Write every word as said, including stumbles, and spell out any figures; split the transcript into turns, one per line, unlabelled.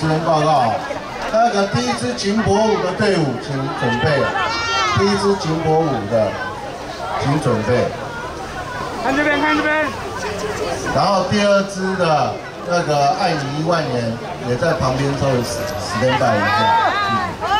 持人报告。那个第一支景博舞的队伍，请准备。第一支景博舞的，请准备。
看这边，看这边。
然后第二支的那个爱你一万年也在旁边稍微 stand by 一下。嗯